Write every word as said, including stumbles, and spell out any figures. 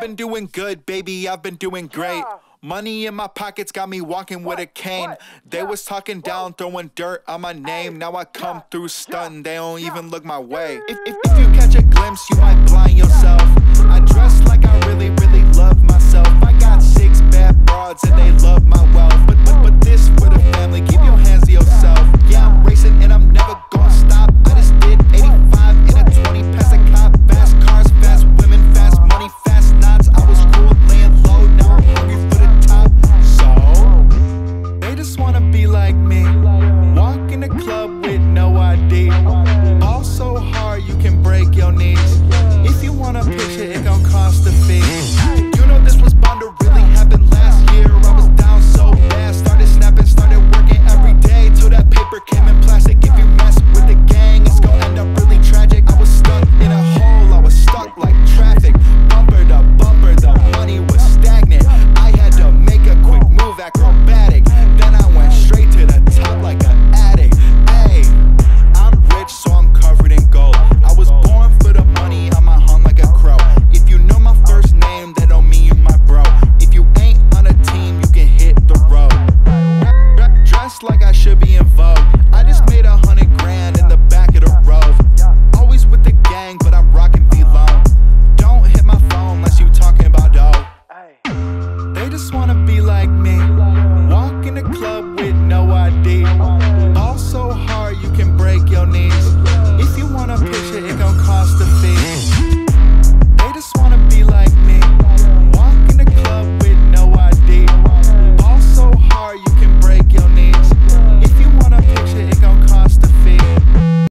been doing good, baby, I've been doing great. Money in my pockets got me walking with a cane. They was talking down, throwing dirt on my name. Now I come through stuntin', they don't even look my way. If, if, if you catch a glimpse, you might blind yourself. I dress like I really, really love myself. I got six bad broads and they